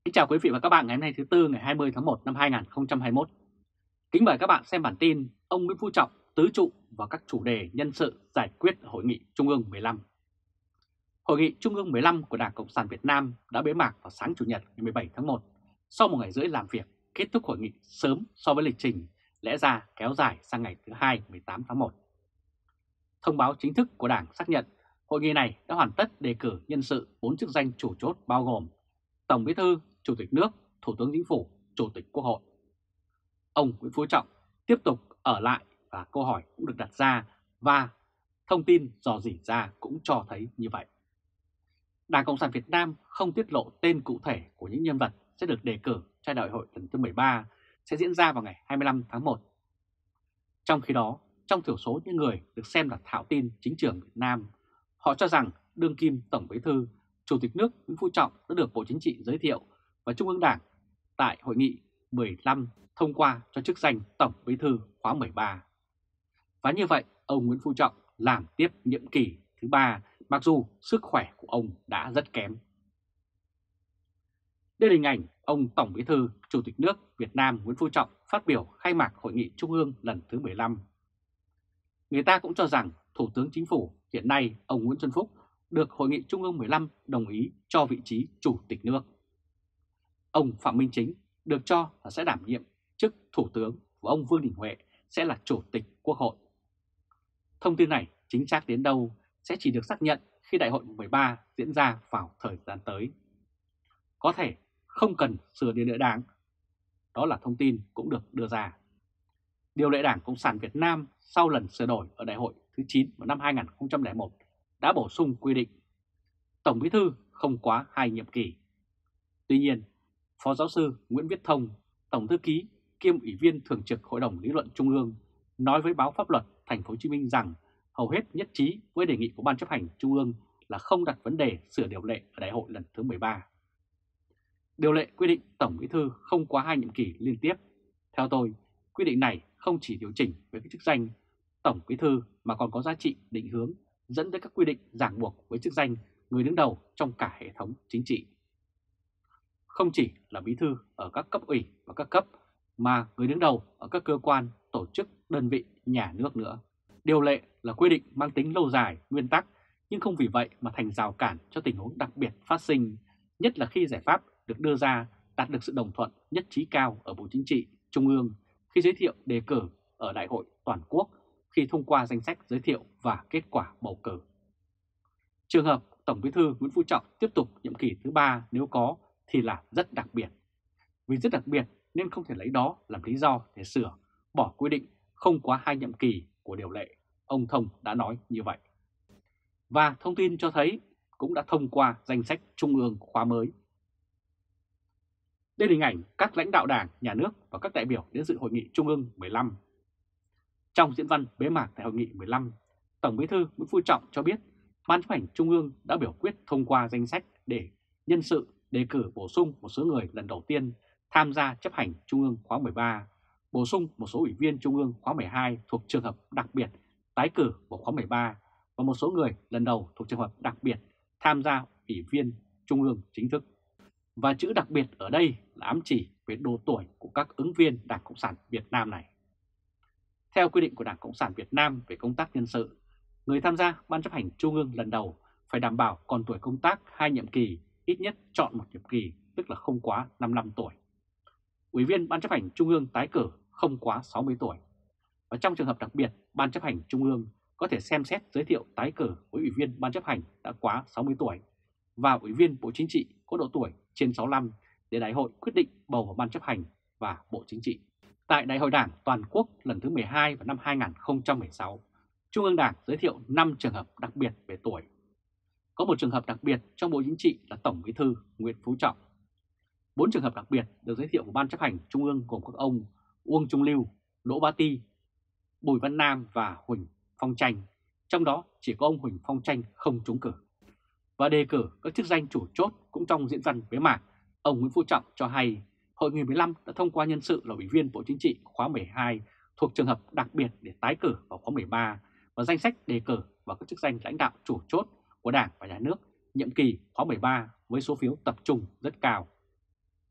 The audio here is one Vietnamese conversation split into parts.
Kính chào quý vị và các bạn ngày hôm nay thứ Tư ngày 20 tháng 1 năm 2021. Kính mời các bạn xem bản tin ông Nguyễn Phú Trọng tứ trụ vào các chủ đề nhân sự giải quyết ở Hội nghị Trung ương 15. Hội nghị Trung ương 15 của Đảng Cộng sản Việt Nam đã bế mạc vào sáng Chủ nhật ngày 17 tháng 1 sau một ngày rưỡi làm việc, kết thúc hội nghị sớm so với lịch trình, lẽ ra kéo dài sang ngày thứ Hai 18 tháng 1. Thông báo chính thức của Đảng xác nhận hội nghị này đã hoàn tất đề cử nhân sự 4 chức danh chủ chốt bao gồm Tổng Bí thư, Chủ tịch nước, Thủ tướng Chính phủ, Chủ tịch Quốc hội. Ông Nguyễn Phú Trọng tiếp tục ở lại và câu hỏi cũng được đặt ra và thông tin dò dỉ ra cũng cho thấy như vậy. Đảng Cộng sản Việt Nam không tiết lộ tên cụ thể của những nhân vật sẽ được đề cử cho đại hội lần thứ 13 sẽ diễn ra vào ngày 25 tháng 1. Trong khi đó, trong thiểu số những người được xem là thạo tin chính trường Việt Nam, họ cho rằng đương kim Tổng Bí thư, Chủ tịch nước Nguyễn Phú Trọng đã được Bộ Chính trị giới thiệu và Trung ương Đảng tại Hội nghị 15 thông qua cho chức danh Tổng Bí thư khóa 13. Và như vậy, ông Nguyễn Phú Trọng làm tiếp nhiệm kỳ thứ 3 mặc dù sức khỏe của ông đã rất kém. Đây là hình ảnh ông Tổng Bí thư, Chủ tịch nước Việt Nam Nguyễn Phú Trọng phát biểu khai mạc Hội nghị Trung ương lần thứ 15. Người ta cũng cho rằng Thủ tướng Chính phủ hiện nay ông Nguyễn Xuân Phúc được Hội nghị Trung ương 15 đồng ý cho vị trí Chủ tịch nước. Ông Phạm Minh Chính được cho là sẽ đảm nhiệm chức Thủ tướng và ông Vương Đình Huệ sẽ là Chủ tịch Quốc hội. Thông tin này chính xác đến đâu sẽ chỉ được xác nhận khi Đại hội 13 diễn ra vào thời gian tới. Có thể không cần sửa điều lệ Đảng, đó là thông tin cũng được đưa ra. Điều lệ Đảng Cộng sản Việt Nam sau lần sửa đổi ở Đại hội thứ 9 vào năm 2001 đã bổ sung quy định Tổng Bí thư không quá 2 nhiệm kỳ. Tuy nhiên, Phó giáo sư Nguyễn Viết Thông, Tổng thư ký kiêm Ủy viên Thường trực Hội đồng Lý luận Trung ương, nói với báo Pháp luật Thành phố Hồ Chí Minh rằng hầu hết nhất trí với đề nghị của Ban chấp hành Trung ương là không đặt vấn đề sửa điều lệ ở Đại hội lần thứ 13. Điều lệ quy định Tổng Bí thư không quá 2 nhiệm kỳ liên tiếp. Theo tôi, quy định này không chỉ điều chỉnh về các chức danh Tổng Bí thư mà còn có giá trị định hướng dẫn tới các quy định ràng buộc với chức danh người đứng đầu trong cả hệ thống chính trị. Không chỉ là bí thư ở các cấp ủy và các cấp mà người đứng đầu ở các cơ quan, tổ chức, đơn vị, nhà nước nữa. Điều lệ là quy định mang tính lâu dài, nguyên tắc nhưng không vì vậy mà thành rào cản cho tình huống đặc biệt phát sinh, nhất là khi giải pháp được đưa ra đạt được sự đồng thuận nhất trí cao ở Bộ Chính trị, Trung ương khi giới thiệu đề cử ở Đại hội Toàn quốc, khi thông qua danh sách giới thiệu và kết quả bầu cử. Trường hợp Tổng Bí thư Nguyễn Phú Trọng tiếp tục nhiệm kỳ thứ 3 nếu có thì là rất đặc biệt. Vì rất đặc biệt nên không thể lấy đó làm lý do để sửa, bỏ quy định không quá 2 nhiệm kỳ của điều lệ. Ông Thông đã nói như vậy. Và thông tin cho thấy cũng đã thông qua danh sách Trung ương khóa mới. Đây là hình ảnh các lãnh đạo Đảng, Nhà nước và các đại biểu đến dự Hội nghị Trung ương 15. Trong diễn văn bế mạc tại Hội nghị 15, Tổng Bí thư Nguyễn Phú Trọng cho biết Ban chấp hành Trung ương đã biểu quyết thông qua danh sách để nhân sự đề cử bổ sung một số người lần đầu tiên tham gia chấp hành Trung ương khóa 13, bổ sung một số ủy viên Trung ương khóa 12 thuộc trường hợp đặc biệt tái cử vào khóa 13 và một số người lần đầu thuộc trường hợp đặc biệt tham gia ủy viên Trung ương chính thức. Và chữ đặc biệt ở đây là ám chỉ về độ tuổi của các ứng viên Đảng Cộng sản Việt Nam này. Theo quy định của Đảng Cộng sản Việt Nam về công tác nhân sự, người tham gia Ban chấp hành Trung ương lần đầu phải đảm bảo còn tuổi công tác 2 nhiệm kỳ, ít nhất chọn 1 nhiệm kỳ, tức là không quá 55 tuổi. Ủy viên Ban chấp hành Trung ương tái cử không quá 60 tuổi. Và trong trường hợp đặc biệt, Ban chấp hành Trung ương có thể xem xét giới thiệu tái cử với Ủy viên Ban chấp hành đã quá 60 tuổi và Ủy viên Bộ Chính trị có độ tuổi trên 65 để Đại hội quyết định bầu vào Ban chấp hành và Bộ Chính trị. Tại Đại hội Đảng Toàn quốc lần thứ 12 vào năm 2016, Trung ương Đảng giới thiệu 5 trường hợp đặc biệt về tuổi. Có một trường hợp đặc biệt trong Bộ Chính trị là Tổng Bí thư Nguyễn Phú Trọng. 4 trường hợp đặc biệt được giới thiệu của Ban chấp hành Trung ương gồm các ông Uông Trung Lưu, Đỗ Bá Ti, Bùi Văn Nam và Huỳnh Phong Tranh, trong đó chỉ có ông Huỳnh Phong Tranh không trúng cử. Và đề cử các chức danh chủ chốt cũng trong diễn văn bế mạc, ông Nguyễn Phú Trọng cho hay Hội nghị 15 đã thông qua nhân sự là Ủy viên Bộ Chính trị khóa 12 thuộc trường hợp đặc biệt để tái cử vào khóa 13 và danh sách đề cử vào các chức danh lãnh đạo chủ chốt của Đảng và Nhà nước nhiệm kỳ khóa 13 với số phiếu tập trung rất cao.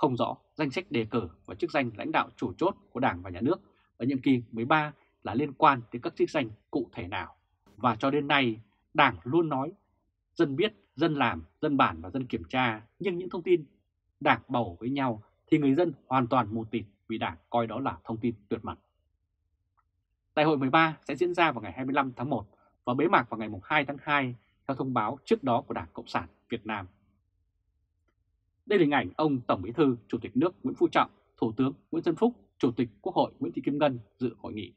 không rõ danh sách đề cử và chức danh lãnh đạo chủ chốt của Đảng và Nhà nước ở nhiệm kỳ 13 là liên quan đến các chức danh cụ thể nào. Và cho đến nay, Đảng luôn nói dân biết, dân làm, dân bản và dân kiểm tra, nhưng những thông tin Đảng bầu với nhau thì người dân hoàn toàn mù tịt vì Đảng coi đó là thông tin tuyệt mật. Đại hội 13 sẽ diễn ra vào ngày 25 tháng 1 và bế mạc vào ngày 2 tháng 2 theo thông báo trước đó của Đảng Cộng sản Việt Nam. Đây là hình ảnh ông Tổng Bí thư Chủ tịch nước Nguyễn Phú Trọng, Thủ tướng Nguyễn Xuân Phúc, Chủ tịch Quốc hội Nguyễn Thị Kim Ngân dự hội nghị.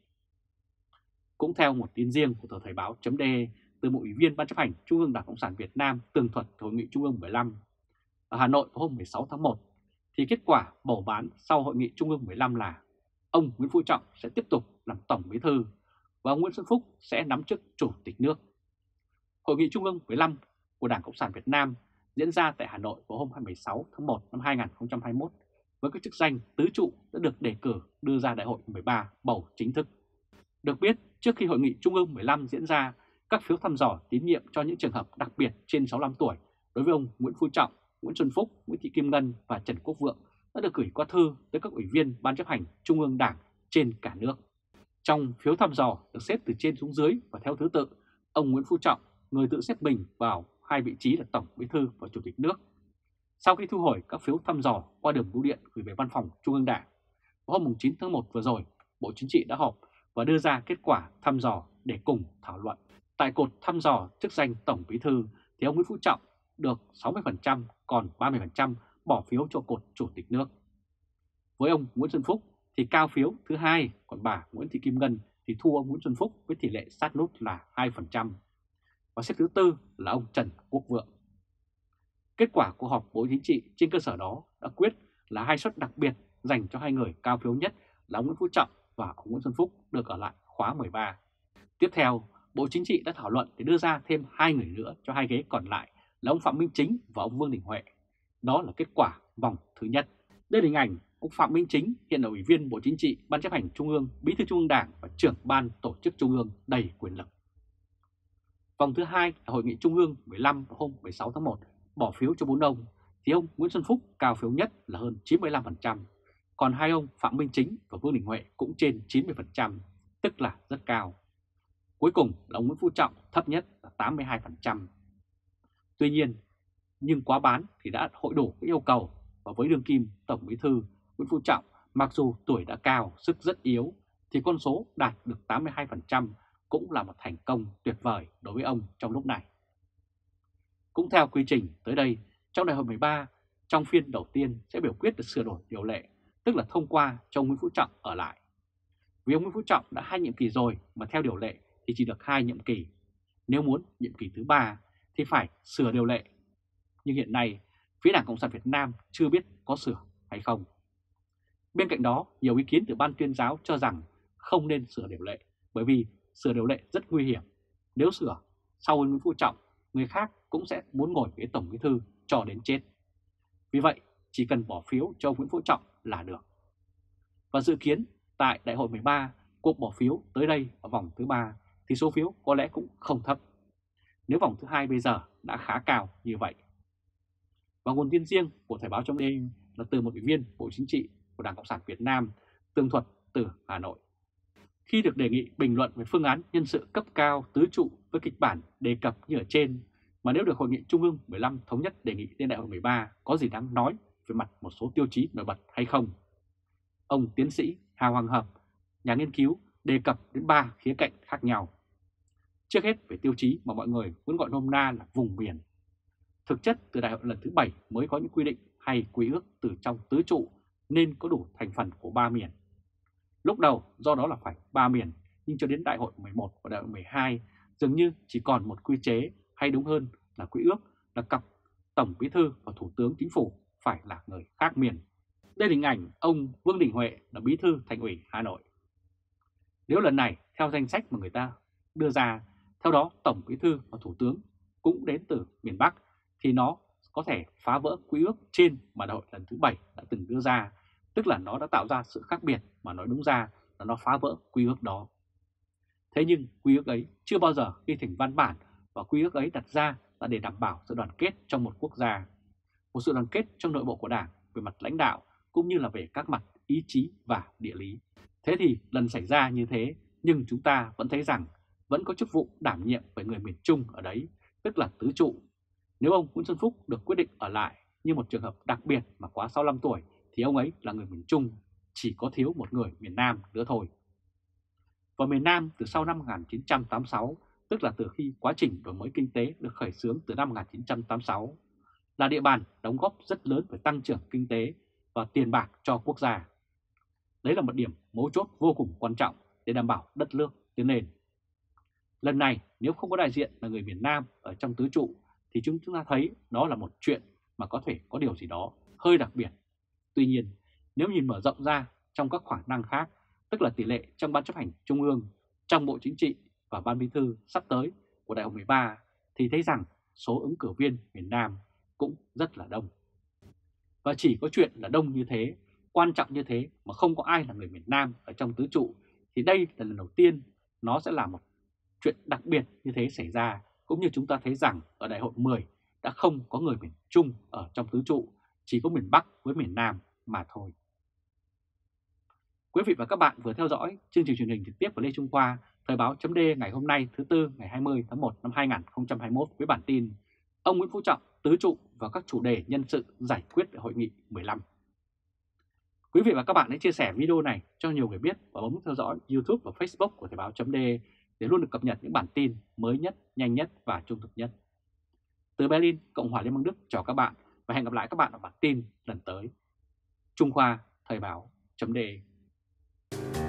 Cũng theo một tin riêng của tờ Thời báo.de từ một ủy viên Ban chấp hành Trung ương Đảng Cộng sản Việt Nam tường thuật hội nghị Trung ương 15 ở Hà Nội vào hôm 16 tháng 1, thì kết quả bầu bán sau hội nghị Trung ương 15 là ông Nguyễn Phú Trọng sẽ tiếp tục làm Tổng Bí thư và ông Nguyễn Xuân Phúc sẽ nắm chức Chủ tịch nước. Hội nghị Trung ương 15 của Đảng Cộng sản Việt Nam diễn ra tại Hà Nội vào hôm 16 tháng 1 năm 2021 với các chức danh tứ trụ đã được đề cử đưa ra Đại hội 13 bầu chính thức. Được biết, trước khi Hội nghị Trung ương 15 diễn ra, các phiếu thăm dò tín nhiệm cho những trường hợp đặc biệt trên 65 tuổi đối với ông Nguyễn Phú Trọng, Nguyễn Xuân Phúc, Nguyễn Thị Kim Ngân và Trần Quốc Vượng đã được gửi qua thư tới các ủy viên Ban chấp hành Trung ương Đảng trên cả nước. Trong phiếu thăm dò được xếp từ trên xuống dưới và theo thứ tự, ông Nguyễn Phú Trọng, người tự xếp mình vào hai vị trí là Tổng Bí thư và Chủ tịch nước. Sau khi thu hồi các phiếu thăm dò qua đường bưu điện gửi về Văn phòng Trung ương Đảng, vào hôm 9 tháng 1 vừa rồi, Bộ Chính trị đã họp và đưa ra kết quả thăm dò để cùng thảo luận. Tại cột thăm dò chức danh Tổng Bí thư thì ông Nguyễn Phú Trọng được 60%, còn 30% bỏ phiếu cho cột Chủ tịch nước. Với ông Nguyễn Xuân Phúc thì cao phiếu thứ hai, còn bà Nguyễn Thị Kim Ngân thì thua ông Nguyễn Xuân Phúc với tỷ lệ sát nút là 2%. Và xếp thứ tư là ông Trần Quốc Vượng. Kết quả của họp Bộ Chính trị trên cơ sở đó đã quyết là hai suất đặc biệt dành cho hai người cao phiếu nhất là ông Nguyễn Phú Trọng và ông Nguyễn Xuân Phúc được ở lại khóa 13. Tiếp theo, Bộ Chính trị đã thảo luận để đưa ra thêm hai người nữa cho hai ghế còn lại là ông Phạm Minh Chính và ông Vương Đình Huệ. Đó là kết quả vòng thứ nhất. Đây là hình ảnh ông Phạm Minh Chính, hiện là Ủy viên Bộ Chính trị, Ban chấp hành Trung ương, Bí thư Trung ương Đảng và trưởng Ban Tổ chức Trung ương đầy quyền lực. Vòng thứ hai là Hội nghị Trung ương 15 vào hôm 16 tháng 1 bỏ phiếu cho 4 ông, thì ông Nguyễn Xuân Phúc cao phiếu nhất là hơn 95%, còn hai ông Phạm Minh Chính và Vương Đình Huệ cũng trên 90%, tức là rất cao. Cuối cùng là ông Nguyễn Phú Trọng thấp nhất là 82%. Tuy nhiên, nhưng quá bán thì đã hội đủ các yêu cầu và với đương kim Tổng Bí thư Nguyễn Phú Trọng mặc dù tuổi đã cao, sức rất yếu thì con số đạt được 82% cũng là một thành công tuyệt vời đối với ông trong lúc này. Cũng theo quy trình tới đây, trong Đại hội 13, trong phiên đầu tiên sẽ biểu quyết được sửa đổi điều lệ, tức là thông qua cho ông Nguyễn Phú Trọng ở lại. Vì ông Nguyễn Phú Trọng đã 2 nhiệm kỳ rồi mà theo điều lệ thì chỉ được 2 nhiệm kỳ. Nếu muốn nhiệm kỳ thứ 3 thì phải sửa điều lệ. Nhưng hiện nay, phía Đảng Cộng sản Việt Nam chưa biết có sửa hay không. Bên cạnh đó, nhiều ý kiến từ Ban Tuyên giáo cho rằng không nên sửa điều lệ bởi vì sửa điều lệ rất nguy hiểm. Nếu sửa, sau Nguyễn Phú Trọng, người khác cũng sẽ muốn ngồi ghế Tổng Bí thư cho đến chết. Vì vậy, chỉ cần bỏ phiếu cho Nguyễn Phú Trọng là được. Và dự kiến tại Đại hội 13, cuộc bỏ phiếu tới đây ở vòng thứ 3 thì số phiếu có lẽ cũng không thấp. Nếu vòng thứ 2 bây giờ đã khá cao như vậy. Và nguồn tin riêng của Thời báo.de là từ một ủy viên Bộ Chính trị của Đảng Cộng sản Việt Nam tường thuật từ Hà Nội. Khi được đề nghị bình luận về phương án nhân sự cấp cao tứ trụ với kịch bản đề cập như ở trên, mà nếu được Hội nghị Trung ương 15 thống nhất đề nghị lên Đại hội 13 có gì đáng nói về mặt một số tiêu chí nổi bật hay không? Ông tiến sĩ Hà Hoàng Hợp, nhà nghiên cứu, đề cập đến 3 khía cạnh khác nhau. Trước hết về tiêu chí mà mọi người vẫn gọi nôm na là vùng miền. Thực chất từ đại hội lần thứ 7 mới có những quy định hay quy ước từ trong tứ trụ nên có đủ thành phần của 3 miền. Lúc đầu do đó là phải 3 miền, nhưng cho đến đại hội 11 và đại hội 12 dường như chỉ còn một quy chế, hay đúng hơn là quy ước, là cặp Tổng Bí thư và Thủ tướng Chính phủ phải là người khác miền. Đây là hình ảnh ông Vương Đình Huệ là Bí thư Thành ủy Hà Nội. Nếu lần này theo danh sách mà người ta đưa ra, theo đó Tổng Bí thư và Thủ tướng cũng đến từ miền Bắc thì nó có thể phá vỡ quy ước trên mà đại hội lần thứ 7 đã từng đưa ra, tức là nó đã tạo ra sự khác biệt mà nói đúng ra là nó phá vỡ quy ước đó. Thế nhưng quy ước ấy chưa bao giờ ghi thành văn bản và quy ước ấy đặt ra là để đảm bảo sự đoàn kết trong một quốc gia, một sự đoàn kết trong nội bộ của Đảng về mặt lãnh đạo cũng như là về các mặt ý chí và địa lý. Thế thì lần xảy ra như thế, nhưng chúng ta vẫn thấy rằng vẫn có chức vụ đảm nhiệm bởi người miền Trung ở đấy, tức là tứ trụ. Nếu ông Nguyễn Xuân Phúc được quyết định ở lại như một trường hợp đặc biệt mà quá 65 tuổi thì ông ấy là người miền Trung, chỉ có thiếu một người miền Nam nữa thôi. Và miền Nam từ sau năm 1986, tức là từ khi quá trình đổi mới kinh tế được khởi xướng từ năm 1986, là địa bàn đóng góp rất lớn về tăng trưởng kinh tế và tiền bạc cho quốc gia. Đấy là một điểm mấu chốt vô cùng quan trọng để đảm bảo đất nước tiến lên. Lần này nếu không có đại diện là người miền Nam ở trong tứ trụ thì chúng ta thấy đó là một chuyện mà có thể có điều gì đó hơi đặc biệt. Tuy nhiên, nếu nhìn mở rộng ra trong các khả năng khác, tức là tỷ lệ trong Ban chấp hành Trung ương, trong Bộ Chính trị và Ban Bí thư sắp tới của Đại hội 13 thì thấy rằng số ứng cử viên miền Nam cũng rất là đông. Và chỉ có chuyện là đông như thế, quan trọng như thế mà không có ai là người miền Nam ở trong tứ trụ thì đây là lần đầu tiên nó sẽ là một chuyện đặc biệt như thế xảy ra, cũng như chúng ta thấy rằng ở Đại hội 10 đã không có người miền Trung ở trong tứ trụ, chỉ có miền Bắc với miền Nam mà thôi. Quý vị và các bạn vừa theo dõi chương trình truyền hình trực tiếp của Lê Trung Khoa, Thời báo chấm ngày hôm nay thứ Tư ngày 20 tháng 1 năm 2021 với bản tin ông Nguyễn Phú Trọng tứ trụ vào các chủ đề nhân sự giải quyết ở hội nghị 15. Quý vị và các bạn hãy chia sẻ video này cho nhiều người biết và bấm theo dõi YouTube và Facebook của Thời báo chấm để luôn được cập nhật những bản tin mới nhất, nhanh nhất và trung thực nhất. Từ Berlin, Cộng hòa Liên bang Đức chào các bạn và hẹn gặp lại các bạn ở bản tin lần tới. Trung Khoa, Thời báo chấm